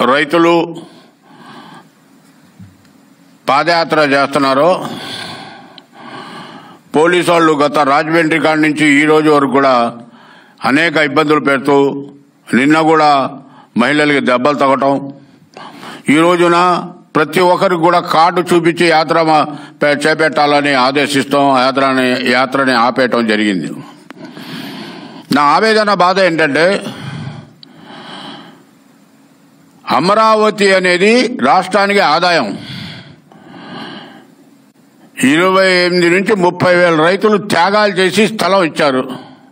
రైతులు పాదయాత్ర చేస్తున్నారో పోలీసు వాళ్ళు గత రాజమండ్రి కాడి నుంచి ఈ రోజు వరకు కూడా అనేక ఇబ్బందులు పెడుతూ నిన్న కూడా మహిళలకి దెబ్బలు తగ్గటం, ఈ రోజున ప్రతి ఒక్కరికి కూడా కార్డు చూపించి యాత్ర చేపట్టాలని ఆదేశిస్తాం, యాత్రని ఆపేయటం జరిగింది. నా ఆవేదన బాధ ఏంటంటే అమరావతి అనేది రాష్ట్రానికి ఆదాయం. 28 నుంచి 30,000 రైతులు త్యాగాలు చేసి స్థలం ఇచ్చారు,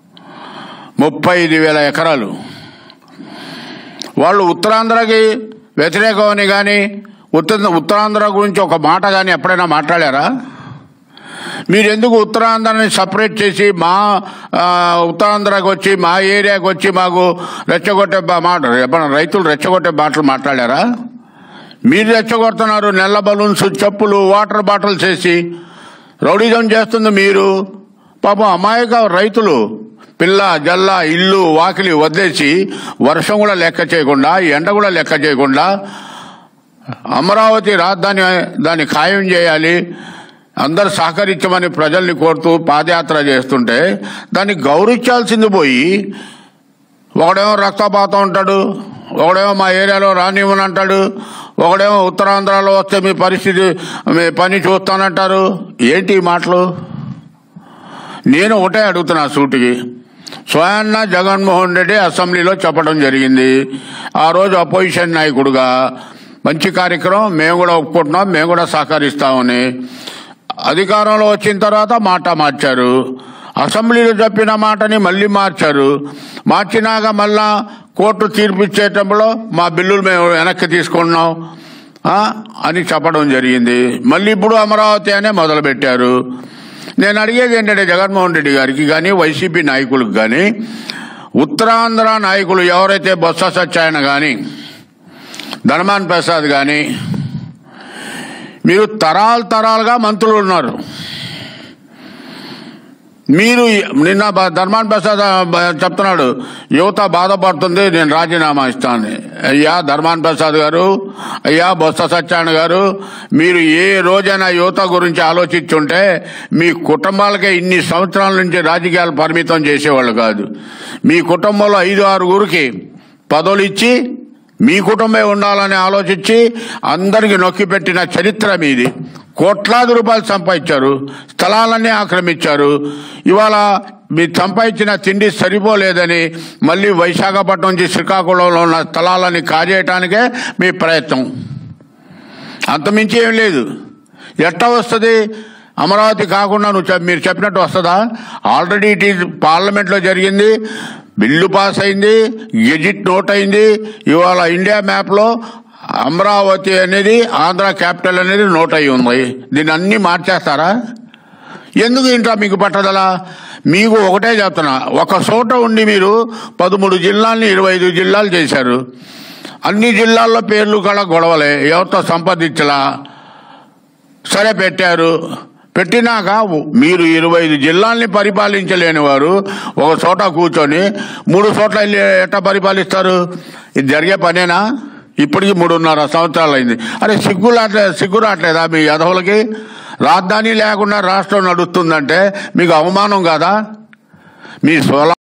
35,000 ఎకరాలు. వాళ్ళు ఉత్తరాంధ్రకి వ్యతిరేకమని కానీ ఉత్తరాంధ్ర గురించి ఒక మాట కానీ ఎప్పుడైనా మాట్లాడారా? మీరెందుకు ఉత్తరాంధ్రని సపరేట్ చేసి మా ఉత్తరాంధ్రకి వచ్చి మా ఏరియాకి వచ్చి మాకు రెచ్చగొట్టే రైతులు రెచ్చగొట్టే మాటలు మాట్లాడారా? మీరు రెచ్చగొడుతున్నారు. నెల్ల బలూన్స్, చెప్పులు, వాటర్ బాటిల్స్ వేసి రౌడీజం చేస్తుంది మీరు. పాపం అమాయక రైతులు పిల్ల జల్ల ఇల్లు వాకిలి వదిలేసి వర్షం కూడా లెక్క చేయకుండా, ఎండ కూడా లెక్క చేయకుండా అమరావతి రాజధాని దాన్ని ఖాయం చేయాలి, అందరు సహకరించమని ప్రజల్ని కోరుతూ పాదయాత్ర చేస్తుంటే దాన్ని గౌరవించాల్సింది పోయి ఒకడేమో రక్తపాతం అంటాడు, ఒకడేమో మా ఏరియాలో రానివ్వని అంటాడు, ఒకడేమో ఉత్తరాంధ్రలో వస్తే మీ పరిస్థితి మీ పని చూస్తానంటారు. ఏంటి ఈ మాటలు? నేను ఒకటే అడుగుతున్నా సూటికి. స్వయాన్న జగన్మోహన్ రెడ్డి అసెంబ్లీలో చెప్పడం జరిగింది, ఆ రోజు అపోజిషన్ నాయకుడుగా మంచి కార్యక్రమం, మేము కూడా ఒప్పుకుంటున్నాం, మేము కూడా సహకరిస్తామని. అధికారంలో వచ్చిన తర్వాత మాట మార్చారు, అసెంబ్లీలో చెప్పిన మాటని మళ్ళీ మార్చారు. మార్చినాక మళ్ళా కోర్టు తీర్పు ఇచ్చేటప్పుడు మా బిల్లులు మేము వెనక్కి తీసుకున్నాం అని చెప్పడం జరిగింది. మళ్ళీ ఇప్పుడు అమరావతి అనే మొదలుపెట్టారు. నేను అడిగేది ఏంటంటే జగన్మోహన్ రెడ్డి గారికి కానీ వైసీపీ నాయకులకు కానీ, ఉత్తరాంధ్ర నాయకులు ఎవరైతే బొత్స సత్యనారాయణ కానీ ధర్మాన ప్రసాద్ కానీ, మీరు తరాలుగా మంత్రులు ఉన్నారు. మీరు నిన్న ధర్మాన ప్రసాద్ చెప్తున్నాడు యువత బాధపడుతుంది, నేను రాజీనామా ఇస్తాను. అయ్యా ధర్మాన ప్రసాద్ గారు, అయ్యా బొత్స సత్యనారాయణ గారు, మీరు ఏ రోజైనా యువత గురించి ఆలోచించుంటే మీ కుటుంబాలకే ఇన్ని సంవత్సరాల నుంచి రాజకీయాలు పరిమితం చేసేవాళ్ళు కాదు. మీ కుటుంబంలో 5-6 పదవులు ఇచ్చి మీ కుటుంబమే ఉండాలని ఆలోచించి అందరికి నొక్కి పెట్టిన చరిత్ర మీది. కోట్లాది రూపాయలు సంపాదించారు, స్థలాలన్నీ ఆక్రమించారు. ఇవాళ మీరు సంపాదించిన తిండి సరిపోలేదని మళ్ళీ విశాఖపట్నం నుంచి శ్రీకాకుళంలో ఉన్న స్థలాలని కాజేయటానికే మీ ప్రయత్నం, అంతమించి ఏం లేదు. ఎట్లా వస్తుంది అమరావతి కాకుండా? మీరు చెప్పినట్టు వస్తుందా? ఆల్రెడీ ఇట్ ఈజ్ పార్లమెంట్లో జరిగింది, బిల్లు పాస్ అయింది, గెజిట్ నోట్ అయింది. ఇవాళ ఇండియా మ్యాప్లో అమరావతి అనేది ఆంధ్ర క్యాపిటల్ అనేది నోట్ అయి ఉంది. దీన్ని అన్ని మార్చేస్తారా? ఎందుకు ఇంట్లో మీకు పట్టదలా? మీకు ఒకటే చెప్తున్నా, ఒక చోట ఉండి మీరు 13 జిల్లాల్ని 25 జిల్లాలు చేశారు. అన్ని జిల్లాల్లో పేర్లు కూడా గొడవలే, ఎవరితో సంపాదించలా. సరే పెట్టారు, పెట్టినాక మీరు 25 జిల్లాల్ని పరిపాలించలేని వారు ఒక చోట కూర్చొని 3 చోట్ల ఎట్లా పరిపాలిస్తారు? ఇది జరిగే పనేనా? ఇప్పటికి 3.5 సంవత్సరాలు అయింది. అరే సిగ్గు రావట్లేదా మీ యదవులకి? రాజధాని లేకుండా రాష్ట్రం నడుస్తుందంటే మీకు అవమానం కాదా? మీ